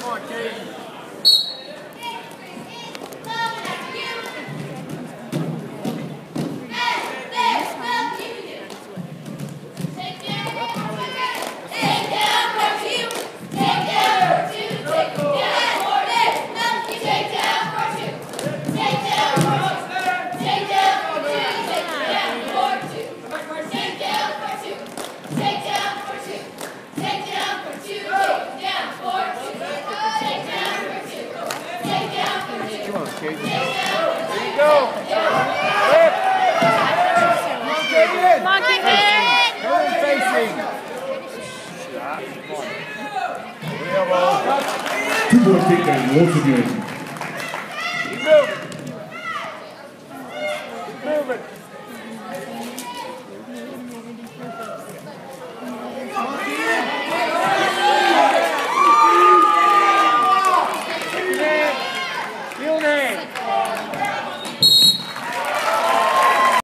There you go. Come on, Kaydon. Facing. 2 more kick and once again.